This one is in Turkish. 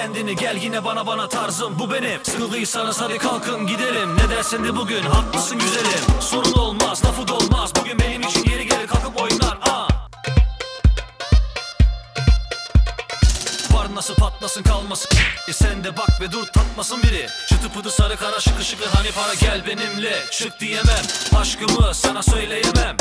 kendini, gel yine bana tarzım bu benim. Sıkıldıysanız hadi kalkın gidelim, ne dersen de bugün haklısın güzelim. Sorun olmaz, lafı dolmaz, bugün benim için geri gelir kalkıp oynar. Var nasıl patlasın kalmasın, sen de bak ve dur tatmasın biri. Çıtı pıtı sarı kara şıkı şıkı hani para, gel benimle çık diyemem. Aşkımı sana söyleyemem,